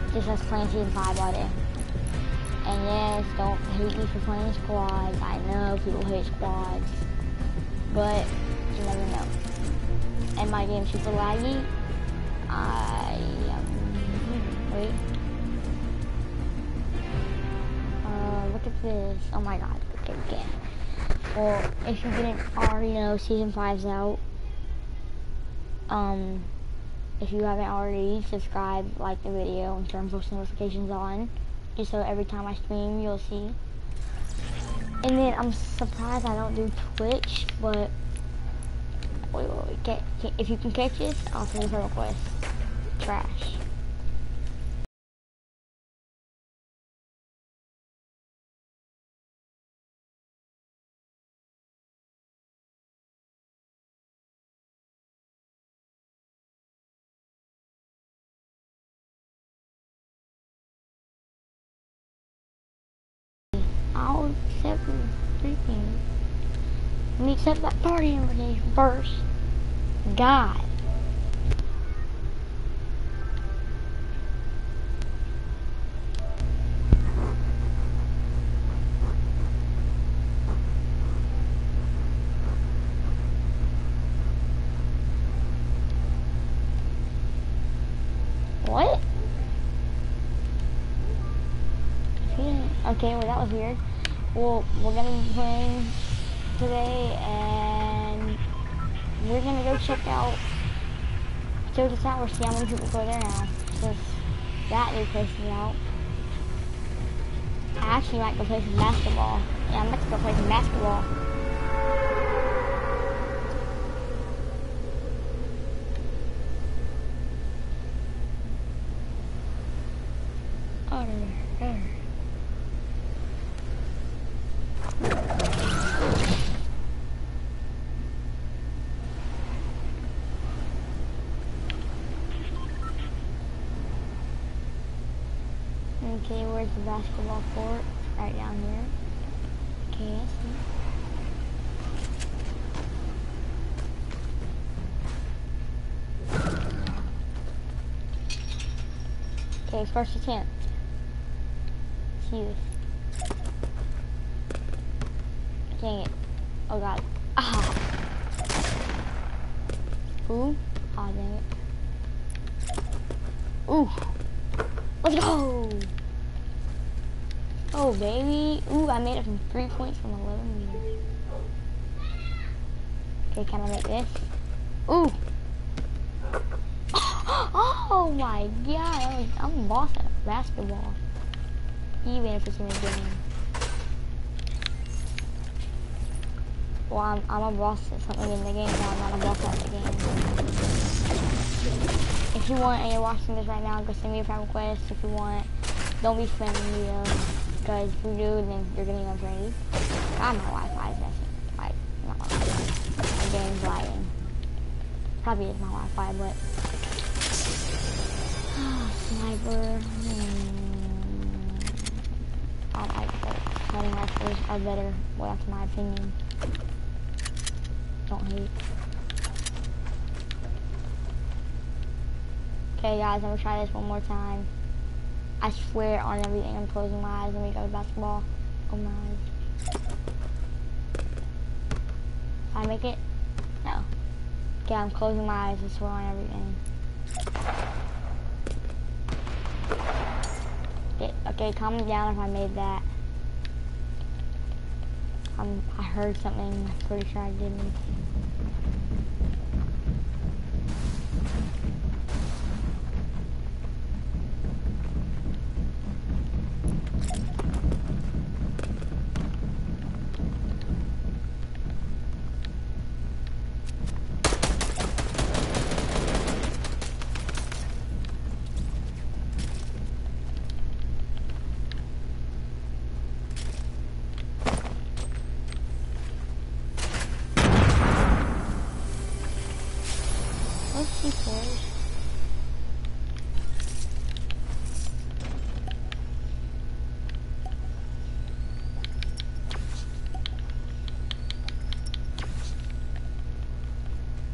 just us playing season 5 all day. And yes, don't hate me for playing squads. I know people hate squads, but you never know. And my game's super laggy. Wait. Look at this. Oh my god. Okay, again. Well, if you didn't already know, season 5's out. If you haven't already, subscribe, like the video, and turn post notifications on, just so every time I stream, you'll see. And then I'm surprised I don't do Twitch, but wait, if you can catch this, I'll send you a request. Trash. I'll accept the freaking. Let me accept that party invitation first. God. What? Okay, well that was weird. Well, we're gonna be playing today, and we're gonna go check out Tilted Tower, see how many people go there now, since that new place is out. I actually might go play some basketball. Yeah, I'm about to go play some basketball. Oh, there. Okay, where's the basketball court? Right down here. Okay, I see. Okay, first attempt. See this. Dang it. Oh god. Ah! Ooh. Ah, dang it. Ooh. Let's go! Oh, baby. Ooh, I made it from 3 points from 11 meters. Okay, can I make this? Ooh. Oh my god. I'm a boss at basketball. Even if it's in a game. Well, I'm a boss at something in the game, but I'm not a boss at the game. If you want, and you're watching this right now, go send me a friend request if you want. Don't be spamming me though, because if you do, then you're getting unfriended. God, my Wi-Fi is messing. Like, not my Wi-Fi. My game's lagging. Probably is my Wi-Fi, but... Sniper... I like that. Hunting rifles are better, well, that's my opinion. Don't hate. Okay guys, I'm gonna try this one more time. I swear on everything, I'm closing my eyes and we go to basketball. Oh my eyes. Can I make it? No. Okay, I'm closing my eyes, I swear on everything. Okay, calm down if I made that. I heard something, I'm pretty sure I didn't.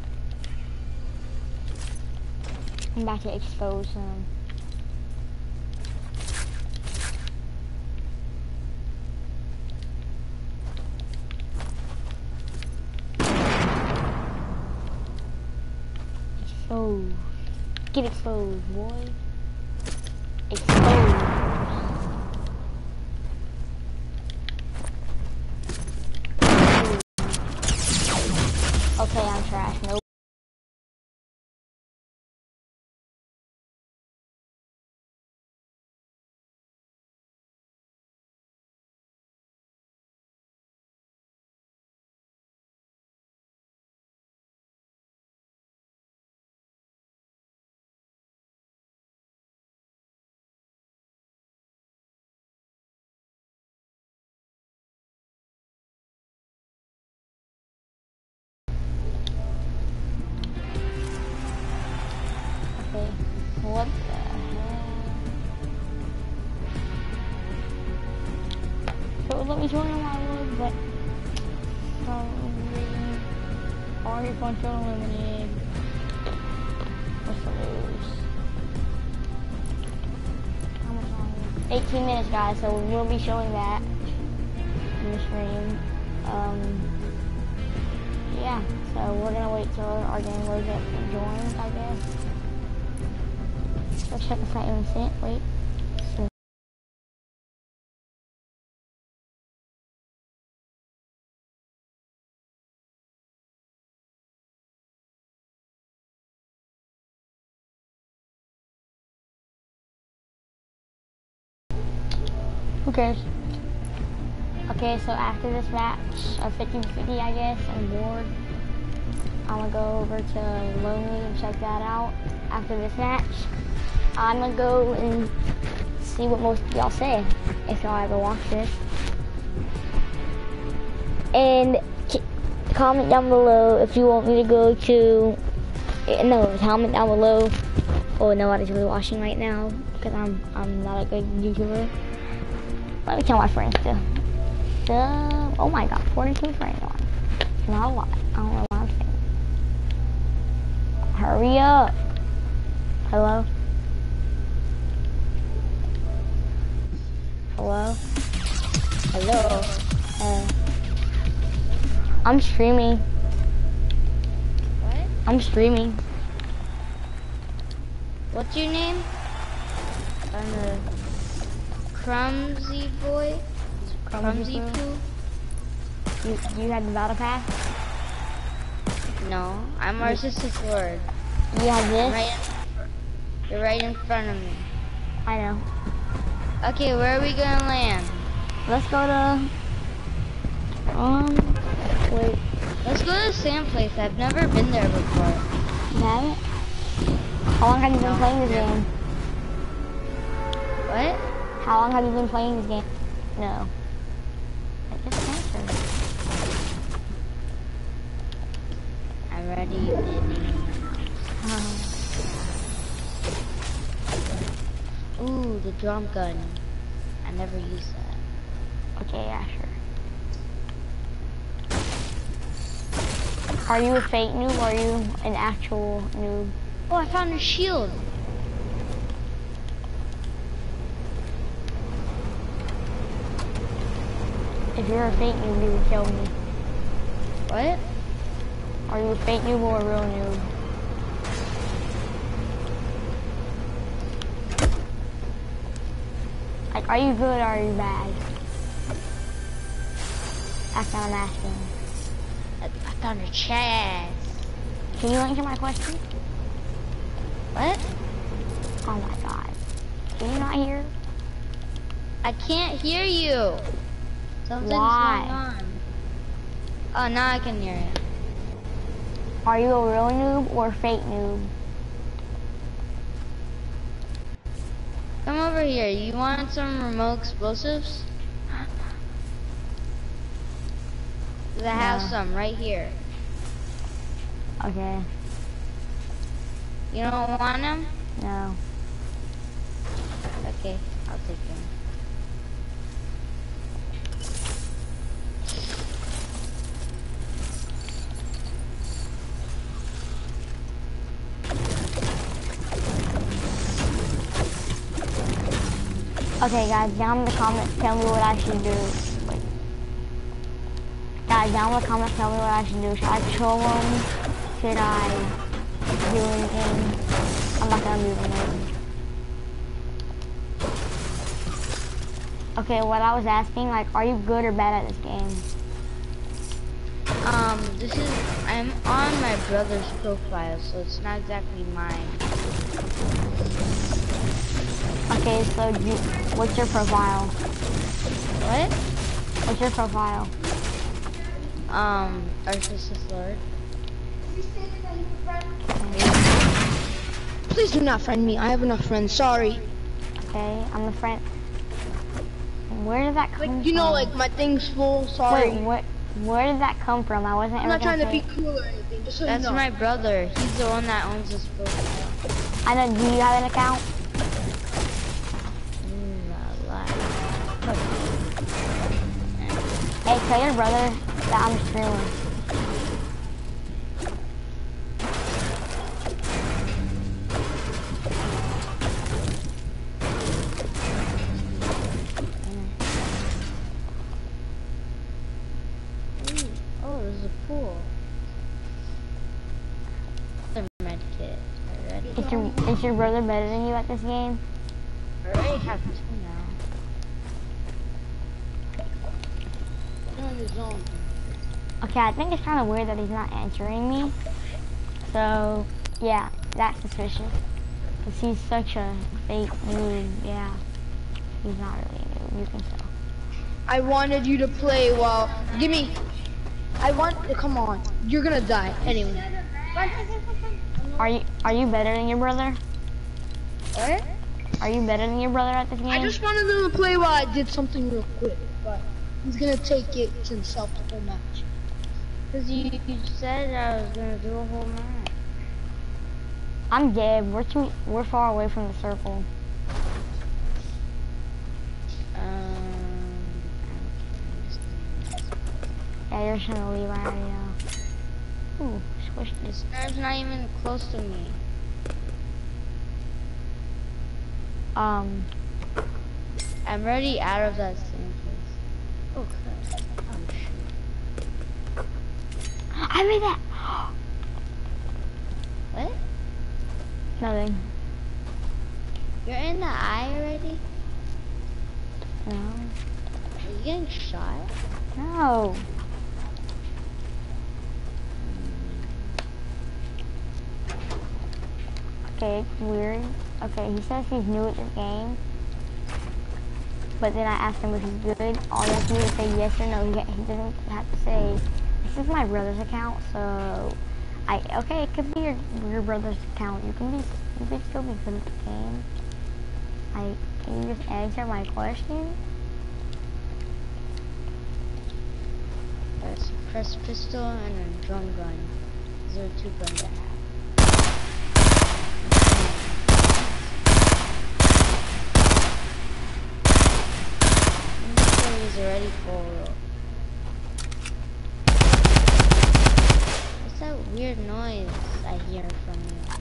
I'm about to expose him. Get exposed, boy. Exposed. Okay, I'm trash. Nope. Okay. What the hell? So let me join on my wood, but already functional eliminated. What's the lose? How much longer? 18 minutes, guys, so we'll be showing that in the stream. Yeah, so we're gonna wait till our game loads up and joins, I guess. Let's check the site and sent. Wait. So, who cares? Okay, so after this match of 50-50, I guess, I'm bored. I'm gonna go over to Lonely and check that out. After this match, I'm gonna go and see what most of y'all say, if y'all ever watch this. And comment down below if you want me to go to, no, comment down below. Oh, nobody's really watching right now because I'm not a good YouTuber. Let me tell my friends to. Oh my god, 42 friends on. Not a lot. I don't know what I'm saying. Hurry up. Hello? Hello? Hello? I'm streaming. What? I'm streaming. What's your name? I'm a Crumsy boy? Crumsy poo? You had the battle pass? No, I'm our sister Sword. You have this? You're right in front of me. I know. Okay, where are we gonna land? Let's go to wait. Let's go to the sand place. I've never been there before. You haven't? How long have you been playing this game? What? How long have you been playing this game? No. I just answered. I'm ready. Ooh, the drum gun. I never used that. Okay, yeah, sure. Are you a fake noob or are you an actual noob? Oh, I found a shield. If you're a fake noob, you would kill me. What? Are you a fake noob or a real noob? Like, are you good or are you bad? That's what I'm asking. I found a chest. Can you answer my question? What? Oh my god. Can you not hear? I can't hear you. Something's Why? going on. Oh, now I can hear you. Are you a real noob or a fake noob? Come over here. You want some remote explosives? I have some right here. Okay. You don't want them? No. Okay, I'll take them. Okay, guys, down in the comments, tell me what I should do. Wait. Guys, down in the comments, tell me what I should do. Should I troll them? Should I do anything? I'm not gonna move him. Okay, what I was asking, like, are you good or bad at this game? I'm on my brother's profile, so it's not exactly mine. Okay, so what's your profile? What? What's your profile? Arthur Lord. Please do not friend me. I have enough friends. Sorry. Okay, I'm the friend. Where did that come from? Like, you know, like, my thing's full. Sorry. Wait, where did that come from? I wasn't I'm ever not trying to say be cool or anything. Just so That's you know. my brother. He's the one that owns this profile. I know, do you have an account? Hey, tell your brother that I'm streaming. Oh, there's a pool. The med kit. Is your brother better than you at this game? I already have 2 now. On his own. Okay, I think it's kind of weird that he's not answering me. So, yeah, that's suspicious. Because he's such a fake noob, yeah. He's not really a noob, you can tell. I wanted you to play while. Give me. Come on. You're gonna die anyway. Are you better than your brother? What? Are you better than your brother at this game? I just wanted him to play while I did something real quick, but he's gonna take it to himself the whole match. Because you said I was going to do a whole match. I'm dead. We're far away from the circle. Yeah, you're just gonna leave. I already know. Ooh, squish this. This guy's not even close to me. I'm already out of that same place. Okay. Oh shoot. I made that. What? Nothing. You're in the eye already? No. Are you getting shot? No. Okay, it's weird. Okay, he says he's new at this game. But then I asked him if he's good. All he has to do is say yes or no. He doesn't have to say, this is my brother's account, so okay, it could be your brother's account. You can still be good at the game. Can you just answer my question? Let's press pistol and a drum gun. These are 2 guns I have. He's already full. What's that weird noise I hear from you?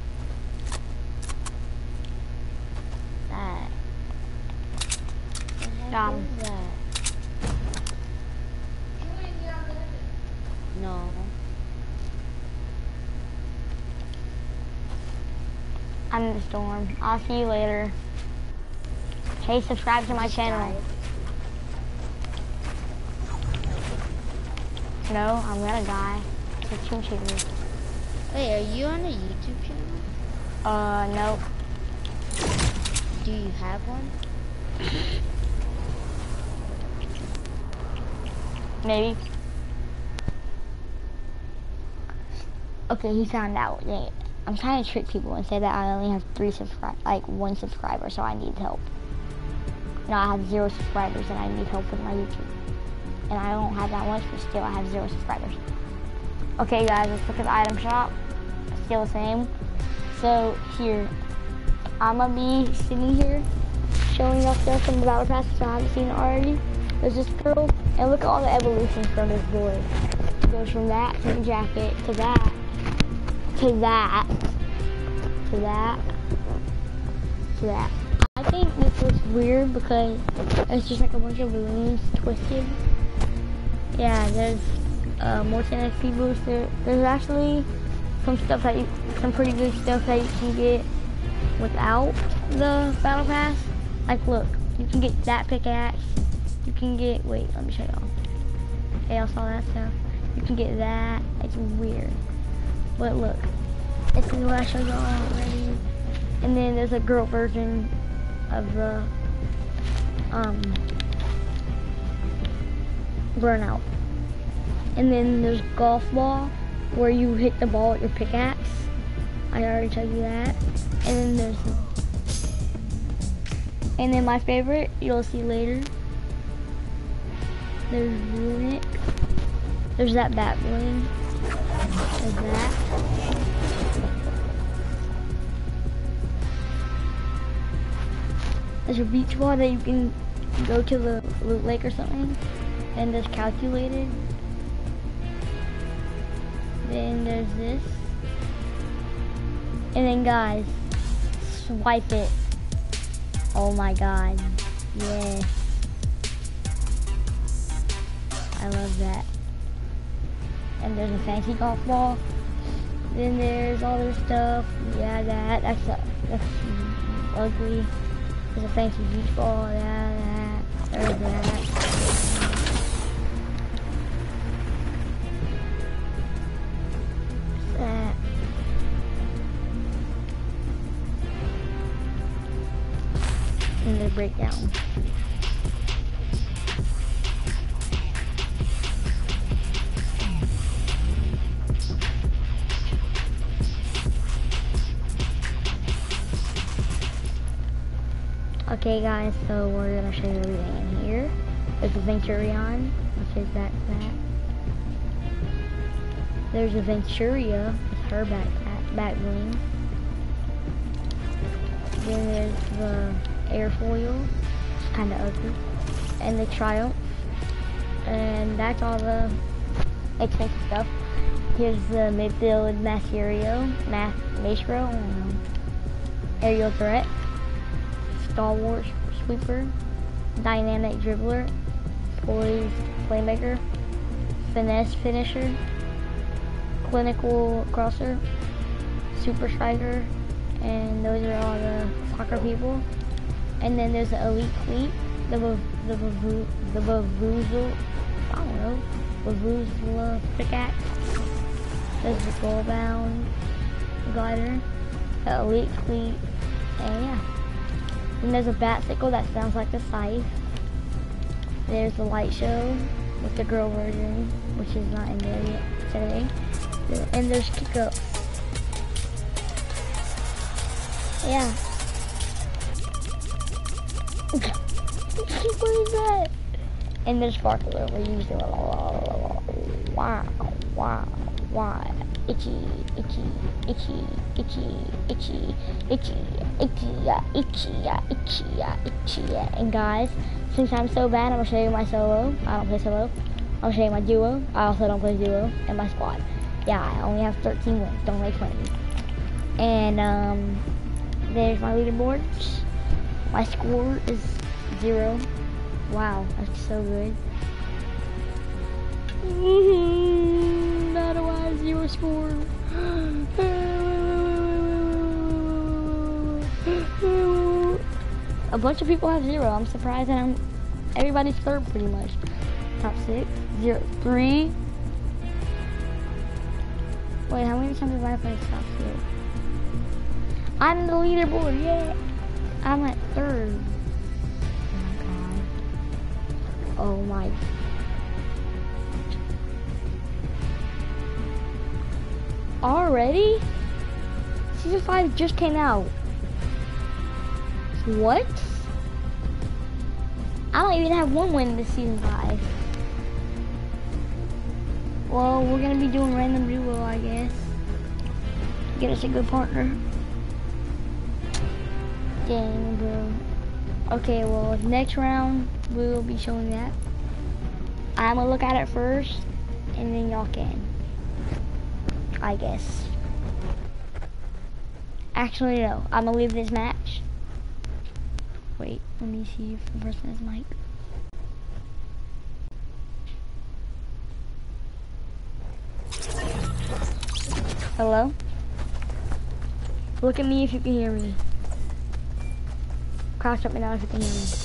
That. What the heck is that? No. I'm in the storm. I'll see you later. Hey, subscribe to my channel. No, I'm gonna die. It's a cheater. Wait, are you on a YouTube channel? No. Do you have one? Maybe. Okay, he found out. Yeah, I'm trying to trick people and say that I only have 1 subscriber, so I need help. No, I have 0 subscribers and I need help with my YouTube. And I don't have that much, but still I have 0 subscribers. Okay guys, let's look at the item shop. Still the same. So here, I'm gonna be sitting here showing y'all stuff from the Battle Pass if I haven't seen it already. There's this girl, and look at all the evolutions from this boy. It goes from that to the jacket, to that, to that, to that, to that. I think this looks weird because it's just like a bunch of balloons twisted. Yeah, there's more 10 XP boost. There's actually some pretty good stuff that you can get. without the battle pass. Like, look, you can get that pickaxe. You can get, wait, let me show y'all. Okay, y'all saw that stuff. You can get that. It's weird. But look, this is what I showed y'all already. And then there's a girl version of the burnout. And then there's golf ball where you hit the ball with your pickaxe. I already told you that. And then my favorite, you'll see later. There's Runic. There's that bat bling. There's that. There's a beach ball that you can go to the loot lake or something. And there's calculated. Then there's this. And then guys, swipe it. Oh my god. Yes. I love that. And there's a fancy golf ball. Then there's all this stuff. Yeah, that's ugly. There's a fancy beach ball. Yeah, that. There's that. That. And the breakdown. Okay guys, so we're gonna show you everything in here. There's a Venturion, which is that. There's a Venturia with her back bling. Then there's the airfoil, it's kinda ugly. And the Triumph. And that's all the expensive stuff. Here's the midfield Maestro, Aerial Threat. Stalwart Sweeper, Dynamic Dribbler, Poised Playmaker, Finesse Finisher, Clinical Crosser, Super Striker, and those are all the soccer people. And then there's the Elite Fleet, the Bavoozle, I don't know, Bavoozle Pickaxe. There's the Goalbound Glider, the Elite Fleet, and yeah. And there's a bat sickle that sounds like a scythe. There's the light show with the girl version, which is not in there yet today. And there's kick up. Yeah. What is that? And there's sparkler where you use the wow. Itchy, and guys, since I'm so bad, I'm gonna show you my solo. I don't play solo. I'll show you my duo. I also don't play duo, and my squad. Yeah, I only have 13 wins. Don't make fun of me. And there's my leaderboards. My score is 0. Wow, that's so good. How do I have 0 score? A bunch of people have 0. I'm surprised that everybody's third pretty much. Top 6, 0, 3. Wait, how many times have I played top 6? I'm the leaderboard, yeah. I'm at 3rd. Oh my god. Already? Season 5 just came out. What? I don't even have 1 win this season 5. Well, we're gonna be doing random duo, I guess. Get us a good partner. Dang, bro. Okay, well, next round, we will be showing that. I'm gonna look at it first, and then y'all can. I guess. Actually, no. I'm gonna leave this match. Wait, let me see if the person has mic. Hello? Look at me if you can hear me. crouch jumping down if you can hear me.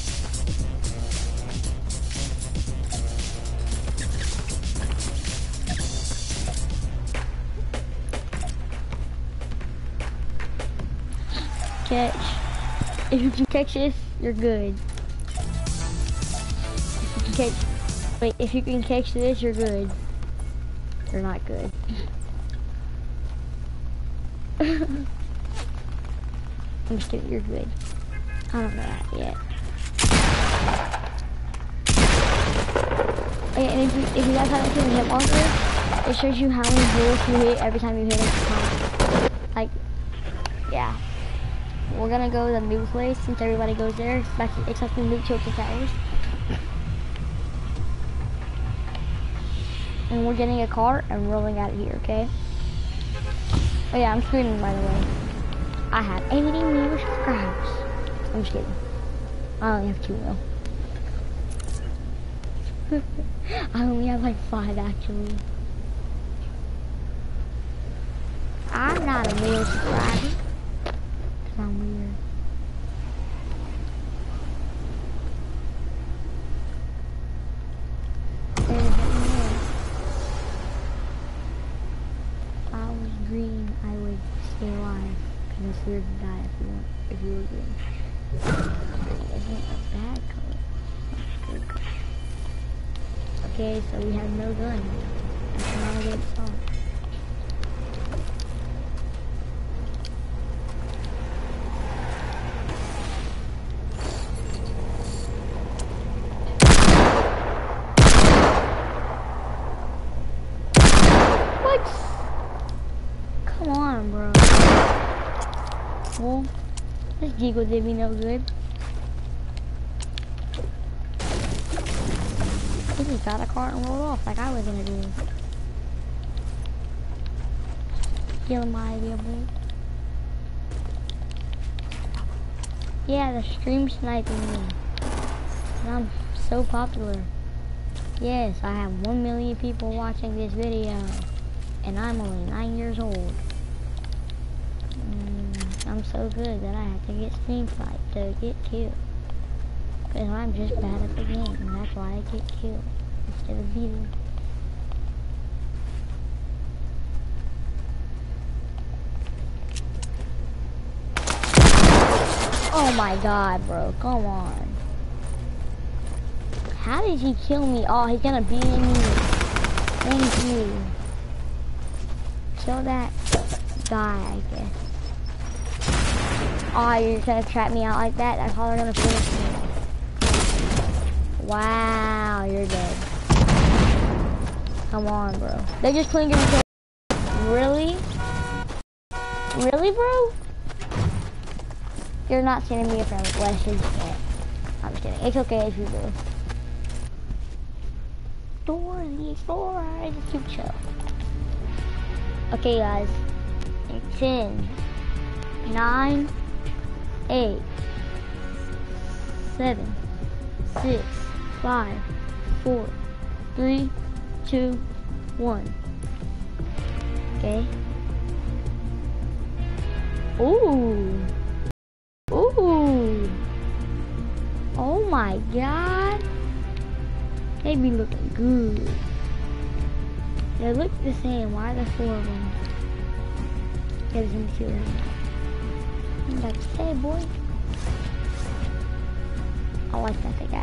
Catch. If you can catch this, you're good. If you can catch, wait, if you can catch this, you're good. You're not good. I'm just kidding, you're good. I don't know that yet. Okay, and if you guys haven't seen the hit marker, it shows you how many bullets you hit every time you hit it. Like, yeah. We're gonna go to the new place since everybody goes there, except the new Tilted Towers. And we're getting a car and rolling out of here, okay? Oh yeah, I'm screaming by the way. I have 80 new subscribers. I'm just kidding. I only have 2 though. I only have like 5 actually. I'm not a real subscriber. I'm weird. If I was green, I would stay alive. Because it's weird to die if you were green. Green isn't a bad color. It's a good color. Okay, so we have no gun. That's not a good start. Come on, bro. Well, this Deagle did me no good. He just got a car and rolled off like I was gonna do. Killing my idea, boy. Yeah, the stream sniping me. And I'm so popular. Yes, I have 1 million people watching this video. And I'm only 9 years old. I'm so good that I have to get stream sniped to get killed. Because I'm just bad at the game, and that's why I get killed instead of beating. Oh my god, bro, come on. How did he kill me? Oh, he's gonna beat me. Thank you. Kill that guy, I guess. Oh, you're gonna trap me out like that? That's how they're gonna finish me. Wow, you're dead. Come on, bro. They just couldn't get me. Really? Really, bro? You're not sending me a friend request. You can't. I'm just kidding. It's okay if you do. Dora the Explorer is too chill. Okay, guys. In 10, 9, 8, 7, 6, 5, 4, 3, 2, 1. Okay. Ooh. Ooh. Oh my god. They be looking good. They look the same. Why are there 4 of them? Get some here. I'm about to say, boy. I like that they got.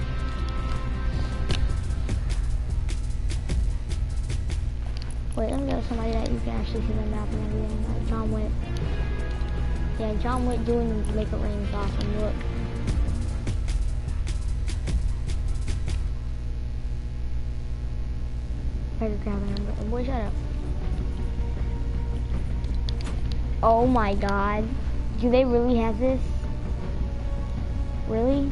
Wait, let me go to somebody that you can actually see the map and everything. Like John Wick. Yeah, John Wick doing the Make It Rain is awesome. Look. Better grab him. Boy, shut up. Oh my god. Do they really have this? Really?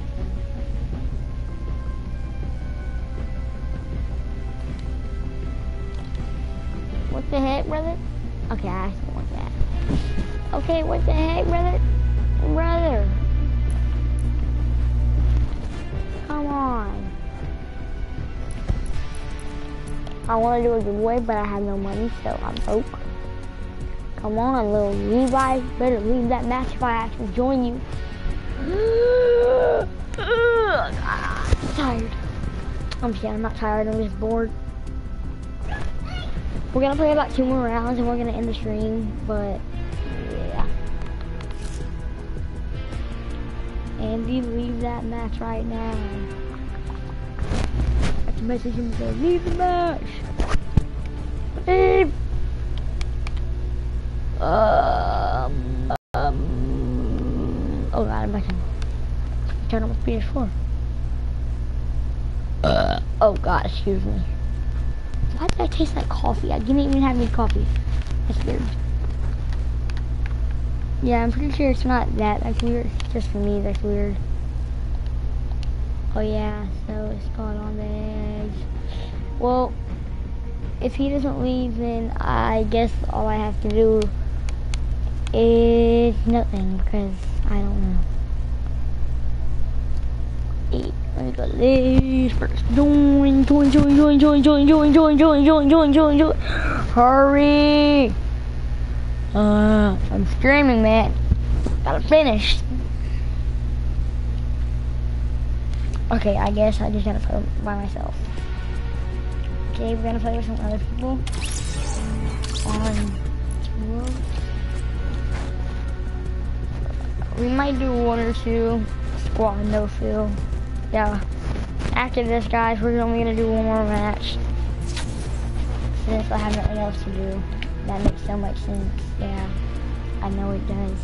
What the heck, brother? Okay, I actually want that. Okay, what the heck, brother? Brother. Come on. I want to do a giveaway, but I have no money, so I'm broke. Come on, little Levi. Better leave that match if I actually join you. I'm tired. I'm just kidding, I'm not tired, I'm just bored. We're gonna play about 2 more rounds and we're gonna end the stream, but yeah. Andy, leave that match right now. I can message him and say, leave the match. Leave. Oh god, I'm back in. Turn on my PS4. Oh god, excuse me. Why did that taste like coffee? I didn't even have any coffee. That's weird. Yeah, I'm pretty sure it's not that. That's weird. It's just for me, that's weird. Oh yeah, so it's caught on the edge. Well, if he doesn't leave, then I guess all I have to do is nothing, because I don't know. Let me go this first. Join. Hurry! I'm streaming, man. Gotta finish. Okay, I guess I just gotta play by myself. Okay, we're gonna play with some other people. We might do 1 or 2 squad no fill. Yeah. After this, guys, we're only gonna do 1 more match. Since I have nothing else to do. That makes so much sense. Yeah. I know it does.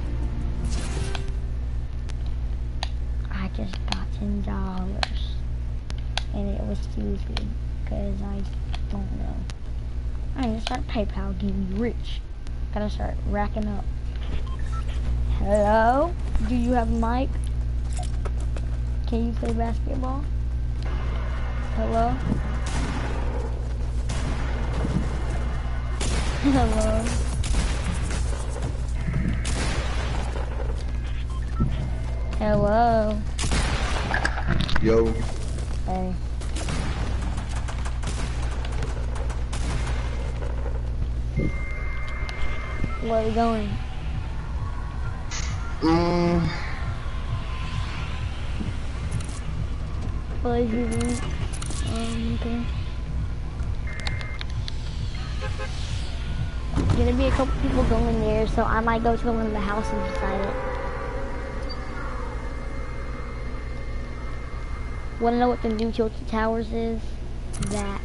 I just got $10. And it was stupid. Because I don't know. I'm gonna start PayPal getting rich. Gotta start racking up. Hello? Do you have a mic? Can you play basketball? Hello? Hello? Hello? Yo. Hey. Where are we going? Okay. Gonna be a couple people going there, so I might go to one of the houses beside it. Wanna know what the new Tilted Towers is? That.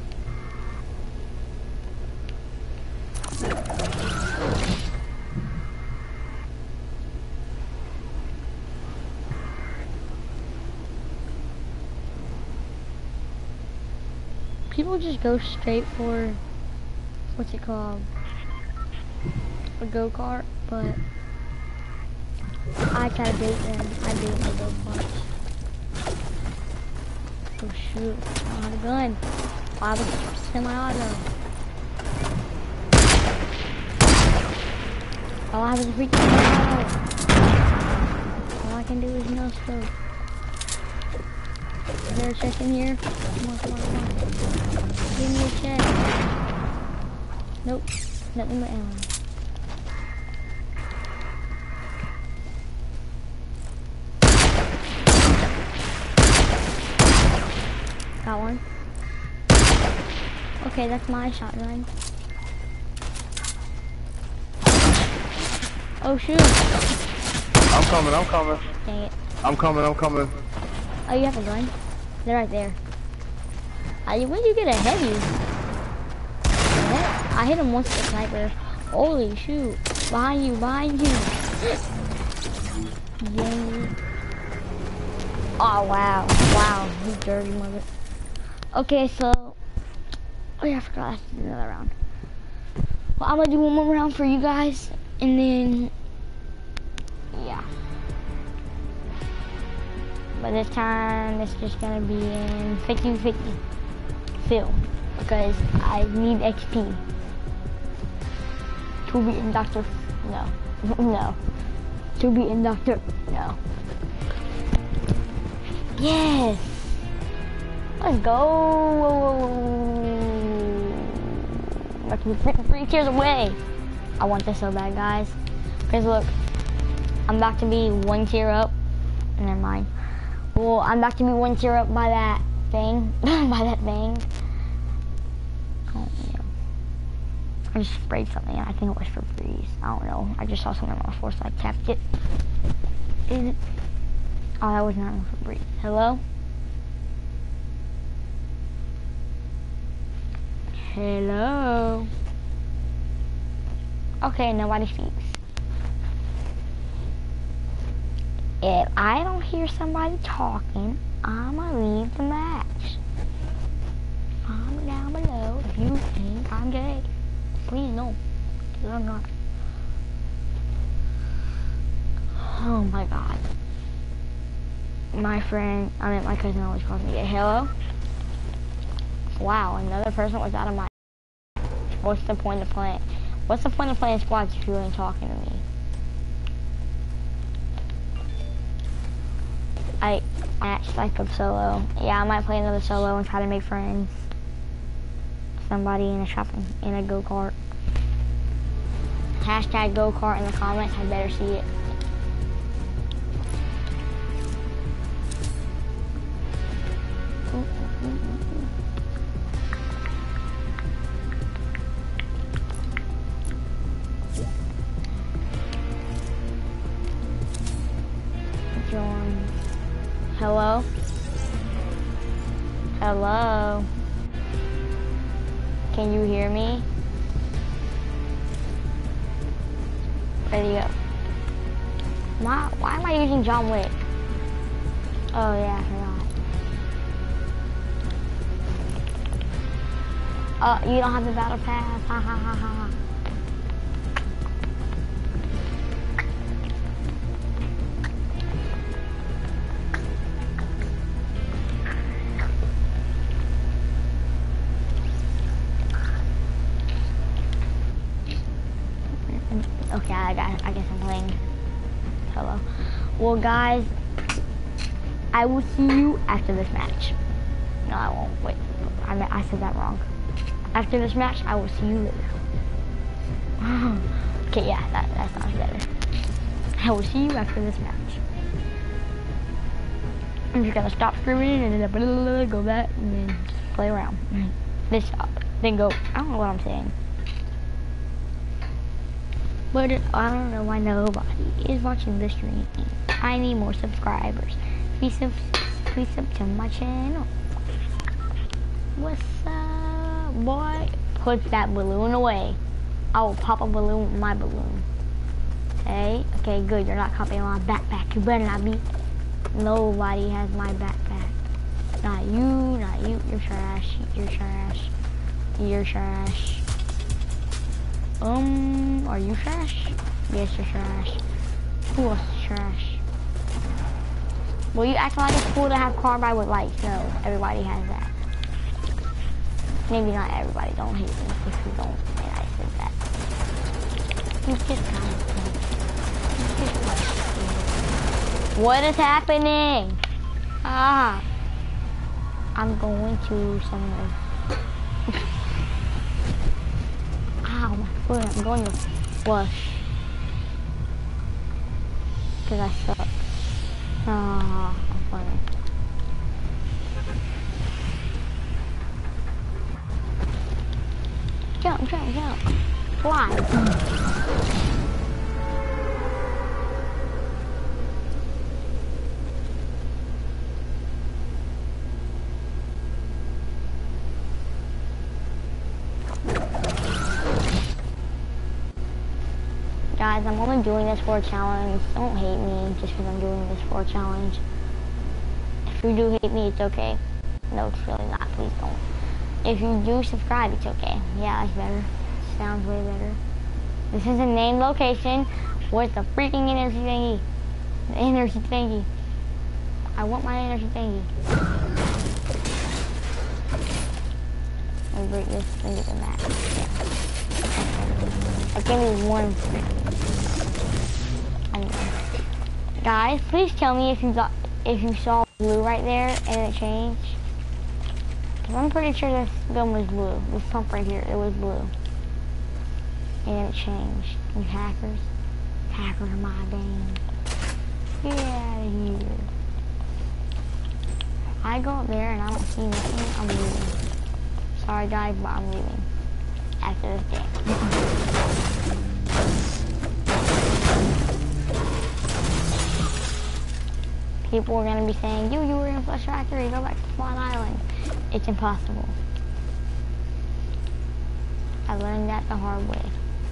People just go straight for, what's it called, a go-kart, but I gotta bait them. I bait the go-karts. Oh shoot, I don't have a gun. I was semi-auto. All I have is a freaking semi-auto. All I can do is no scope. Is there a check in here? Come on, come on, come on. Give me a check. Nope, nothing but ammo. Got one. Okay, that's my shotgun. Oh shoot. I'm coming. Dang it. I'm coming. Oh, you have a gun? They're right there. When did you get a heavy? What? I hit him once with a sniper. Holy shoot. Behind you. Dang. Oh, wow. Wow, you dirty mother. Okay, so... Oh yeah, I forgot I have to do another round. Well, I'm gonna do 1 more round for you guys, and then... Yeah. But this time, it's just gonna be in 50-50 fill, because I need XP. To be in Dr. No. No. To be in Dr. No. Yes! Let's go! Like 3 tiers away. I want this so bad, guys. Because look, I'm about to be 1 tier up. Never mind. Well, I'm about to be 1 tier up by that thing. By that thing. Oh, yeah. I just sprayed something. I think it was for freeze. I don't know. I just saw something on the floor, so I tapped it. Is it? Oh, that was not for freeze. Hello? Hello? Okay, nobody speaks. If I don't hear somebody talking, I'ma leave the match. Comment down below if you think I'm gay. Please no, because I'm not. Oh my god. My cousin always calls me gay. Hello? Wow, another person was out of my... What's the point of playing? What's the point of playing squads if you ain't talking to me? I matched like a solo. Yeah, I might play another solo and try to make friends. Somebody in a go-kart. Hashtag go-kart in the comments. I better see it. Join. Hello? Hello? Can you hear me? Where'd he go? Why am I using John Wick? Oh yeah, I forgot. You don't have the battle pass. Ha ha ha ha. Okay, I guess I'm playing solo. Well, guys, I will see you after this match. No, I won't. Wait, I said that wrong. After this match, I will see you later. Okay, yeah, that sounds better. I will see you after this match. I'm just gonna stop screaming and then go back and then just play around. Then stop. Then go. I don't know what I'm saying. But I don't know why nobody is watching this stream. I need more subscribers. Please sub to my channel. What's up, boy? Put that balloon away. I will pop a balloon with my balloon. Hey, okay, good. You're not copying my backpack. You better not be. Nobody has my backpack. Not you, not you. You're trash. You're trash. You're trash. Are you trash? Yes, you're trash. Who else is trash? Well, you act like it's cool to have carbide with lights. No, everybody has that. Maybe not everybody. Don't hate me if you don't. And I said that. You just kind of think. What is happening? Ah. I'm going to somewhere. Ow, my foot. I'm going to flush. Because I suck. Ah, I'm funny. Jump, jump, jump. Fly. Guys, I'm only doing this for a challenge. Don't hate me just because I'm doing this for a challenge. If you do hate me, it's okay. No, it's really not. Please don't. If you do subscribe, it's okay. Yeah, that's better. Sounds way better. This is a named location. Where's the freaking energy thingy? The energy thingy. I want my energy thingy. Let me break this and get the map. Yeah. I gave me one. Guys, please tell me if you saw blue right there and it changed. Cause I'm pretty sure this gun was blue. This pump right here, it was blue. And it changed. You hackers. Hackers are my game. Get out of here. I go up there and I don't see nothing, I'm leaving. Sorry guys, but I'm leaving. After this game. People are gonna be saying, you were in Flesh Factory, go back to Spawn Island. It's impossible. I learned that the hard way.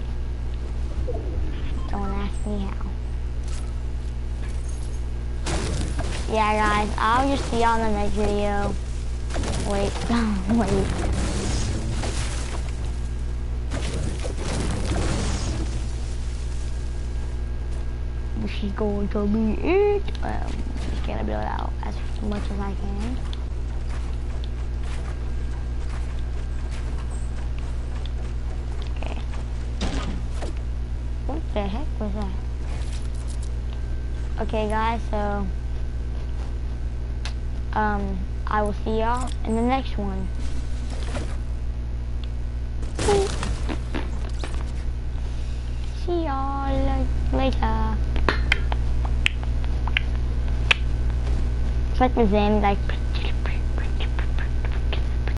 Don't ask me how. Yeah guys, I'll just see y'all in the next video. Wait, wait. This is going to be it. Just gonna build out as much as I can. Okay. What the heck was that? Okay guys, so I will see y'all in the next one. See y'all later. It's like the Zen, like